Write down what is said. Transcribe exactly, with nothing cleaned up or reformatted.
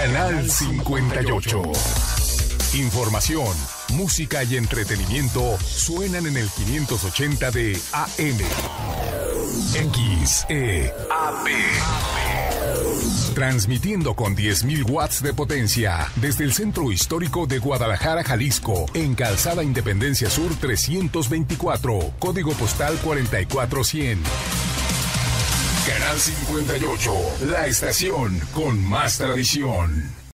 Canal cincuenta y ocho. Información, música y entretenimiento suenan en el quinientos ochenta de A M. X E A P. Transmitiendo con diez mil watts de potencia desde el centro histórico de Guadalajara, Jalisco, en Calzada Independencia Sur trescientos veinticuatro, código postal cuarenta y cuatro cien. Canal cincuenta y ocho, la estación con más tradición.